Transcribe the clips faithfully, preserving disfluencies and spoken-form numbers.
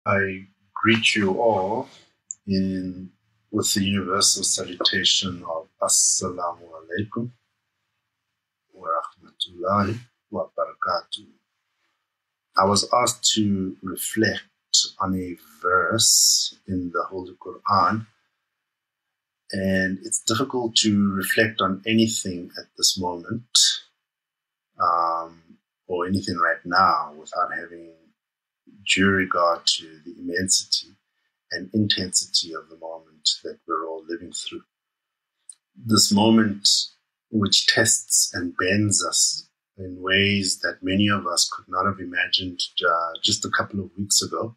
I greet you all in with the universal salutation of Assalamu alaikum wa rahmatullahi wa barakatuh. I was asked to reflect on a verse in the Holy Quran, and it's difficult to reflect on anything at this moment um, or anything right now without having due regard to the immensity and intensity of the moment that we're all living through. This moment which tests and bends us in ways that many of us could not have imagined uh, just a couple of weeks ago.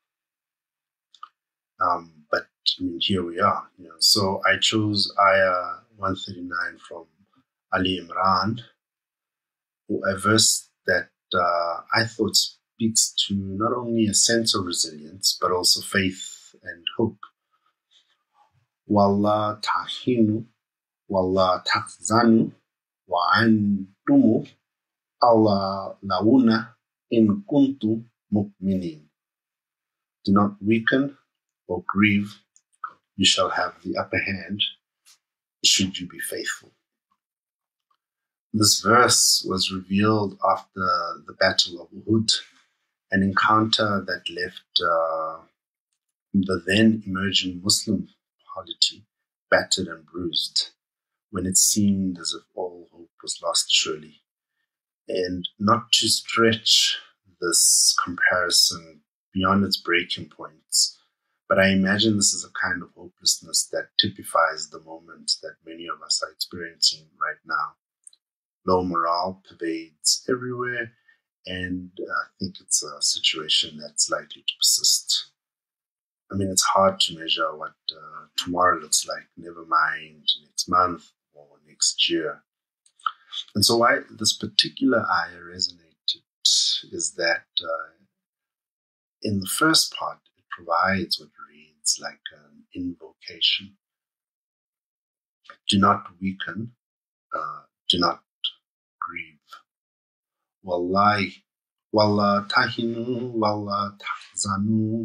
Um, but I mean, here we are. You know, so I chose Ayah one thirty-nine from Ali Imran, a verse that uh, I thought speaks to not only a sense of resilience, but also faith and hope. Wallah tahinu, wallah tahzanu, wa antumu Allah launa in kuntum mu'minin. Do not weaken or grieve, you shall have the upper hand, should you be faithful. This verse was revealed after the Battle of Uhud, an encounter that left uh, the then emerging Muslim polity battered and bruised, when it seemed as if all hope was lost surely. And not to stretch this comparison beyond its breaking points, but I imagine this is a kind of hopelessness that typifies the moment that many of us are experiencing right now. Low morale pervades everywhere, and I think it's a situation that's likely to persist. I mean, it's hard to measure what uh, tomorrow looks like, never mind next month or next year. And so why this particular ayah resonated is that uh, in the first part, it provides what reads like an invocation. Do not weaken, uh, do not grieve. Wallahi, wallah tahinu, wallah tahzanu.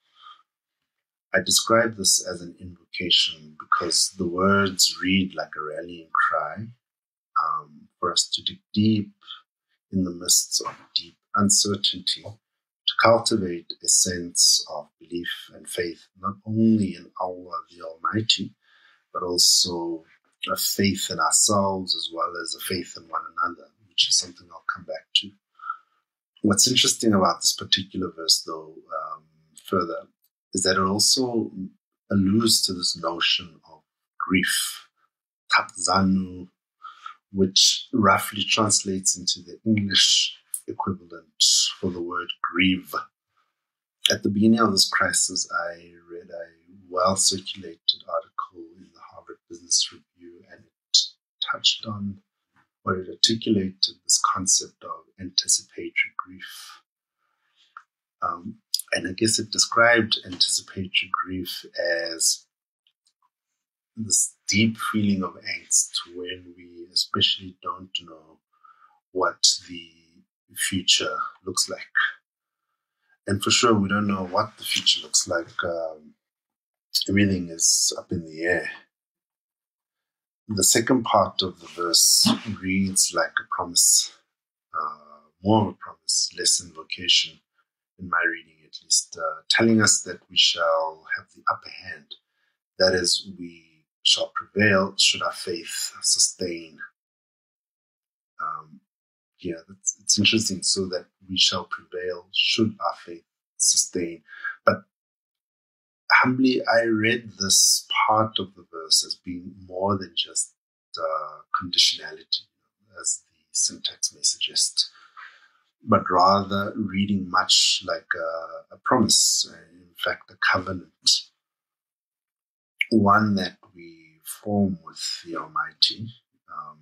I describe this as an invocation because the words read like a rallying cry um, for us to dig deep in the midst of deep uncertainty, to cultivate a sense of belief and faith, not only in Allah the Almighty, but also a faith in ourselves as well as a faith in one another, which is something I'll come back to. What's interesting about this particular verse, though, um, further, is that it also alludes to this notion of grief, tahzanu, which roughly translates into the English equivalent for the word grieve. At the beginning of this crisis, I read a well-circulated article in the Harvard Business Review, and it touched on, or it articulated this concept of anticipatory grief. Um, and I guess it described anticipatory grief as this deep feeling of angst when we especially don't know what the future looks like. And for sure, we don't know what the future looks like. Um, everything is up in the air. The second part of the verse reads like a promise, uh, more of a promise, less invocation, in my reading at least, uh, telling us that we shall have the upper hand. That is, we shall prevail should our faith sustain. Um, yeah, that's, it's interesting. So that we shall prevail should our faith sustain. But humbly, I read this part of the verse as being more than just uh, conditionality, as the syntax may suggest, but rather reading much like a, a promise, in fact, a covenant, one that we form with the Almighty, um,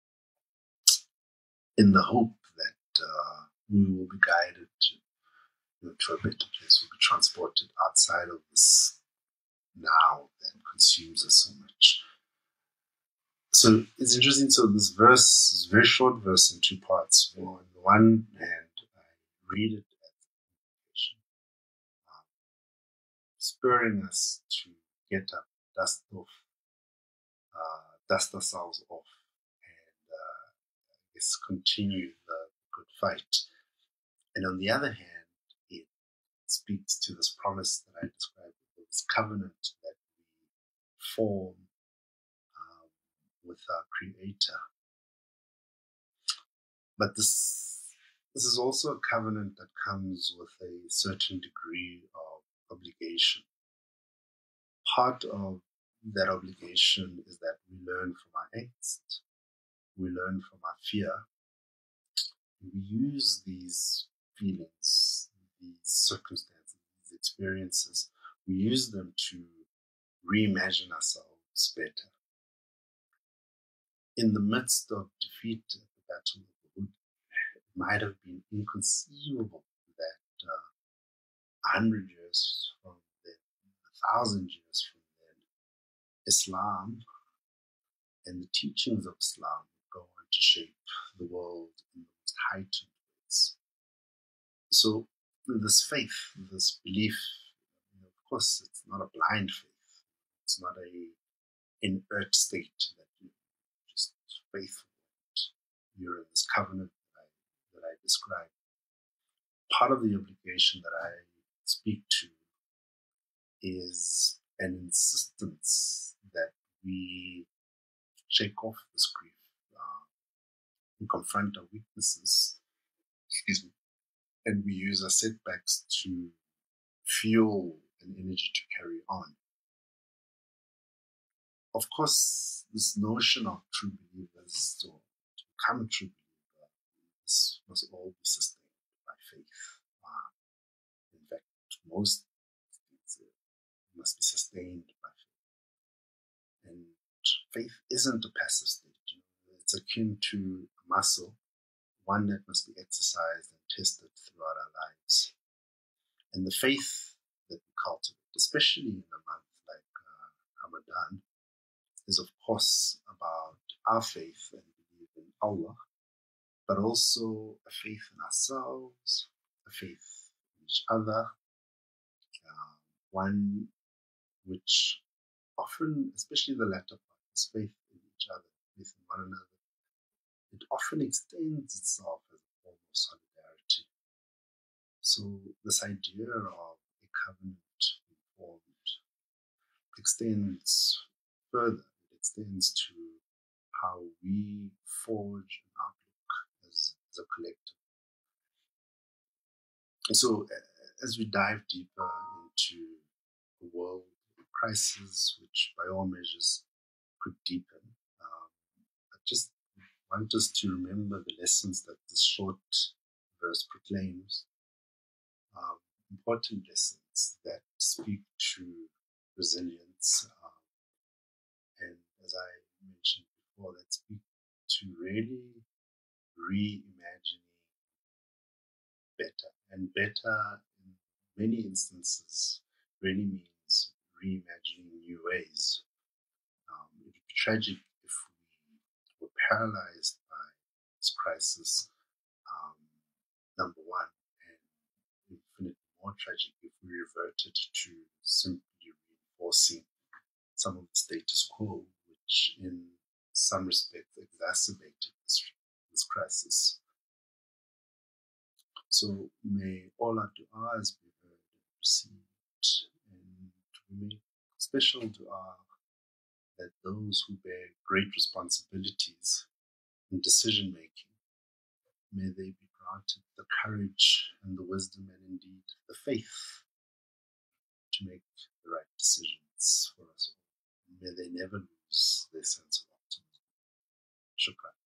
in the hope that uh, we will be guided to, you know, to a better place, we'll be transported outside of this now that consumes us so much. So it's interesting. So this verse is a very short verse in two parts. On the one hand, I read it as an invocation, um, spurring us to get up, dust off, uh, dust ourselves off, and uh, I guess continue the good fight. And on the other hand, it speaks to this promise that I described, this covenant that we form um, with our Creator. But this this is also a covenant that comes with a certain degree of obligation. Part of that obligation is that we learn from our angst, we learn from our fear, we use these feelings, these circumstances, these experiences, we use them to reimagine ourselves better. In the midst of defeat at the Battle of Uhud, it might have been inconceivable that uh, a hundred years from then, a thousand years from then, Islam and the teachings of Islam go on to shape the world in the most heightened ways. So this faith, this belief, you know, of course, it's not a blind faith. It's not a inert state that you're just faithful. You're in this covenant that I, that I described. Part of the obligation that I speak to is an insistence that we shake off this grief uh, and confront our weaknesses, excuse me, and we use our setbacks to fuel an energy to carry on. Of course, this notion of true believers, or to become a true believer, this must all be sustained by faith. Uh, in fact, most things must be sustained by faith. And faith isn't a passive state. You know? It's akin to a muscle, one that must be exercised and tested throughout our lives. And the faith that we cultivate, especially in a month like uh, Ramadan, is of course about our faith and belief in Allah, but also a faith in ourselves, a faith in each other, uh, one which often, especially the latter part, is faith in each other, faith in one another. It often extends itself as a form of solidarity. So this idea of a covenant formed extends further. It extends to how we forge an outlook as, as a collective. And so as we dive deeper into a world crisis, which by all measures could deepen, um, I just want us to remember the lessons that this short verse proclaims, um, important lessons that speak to resilience, um, and as I mentioned before, that speak to really reimagining better. And better in many instances really means reimagining new ways. Um, it would be tragic if we were paralyzed by this crisis, um, number one, and infinitely more tragic if we reverted to simply reinforcing some of the status quo, which in some respects exacerbated this, this crisis. So may all our du'as be heard and received, and we make special du'a that those who bear great responsibilities in decision making, may they be granted the courage and the wisdom and indeed the faith to make the right decisions for us all. May they never lose their sense of optimism. Shukran.